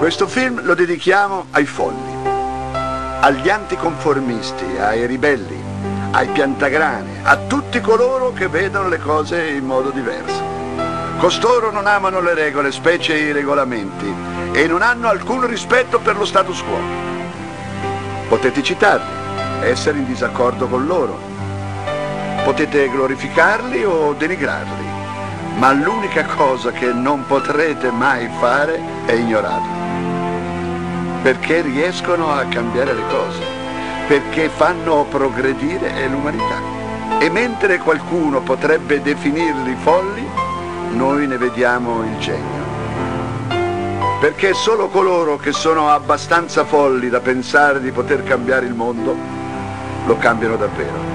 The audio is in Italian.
Questo film lo dedichiamo ai folli, agli anticonformisti, ai ribelli, ai piantagrani, a tutti coloro che vedono le cose in modo diverso. Costoro non amano le regole, specie i regolamenti, e non hanno alcun rispetto per lo status quo. Potete citarli, essere in disaccordo con loro, potete glorificarli o denigrarli, ma l'unica cosa che non potrete mai fare è ignorarli. Perché riescono a cambiare le cose, perché fanno progredire l'umanità. E mentre qualcuno potrebbe definirli folli, noi ne vediamo il genio. Perché solo coloro che sono abbastanza folli da pensare di poter cambiare il mondo lo cambiano davvero.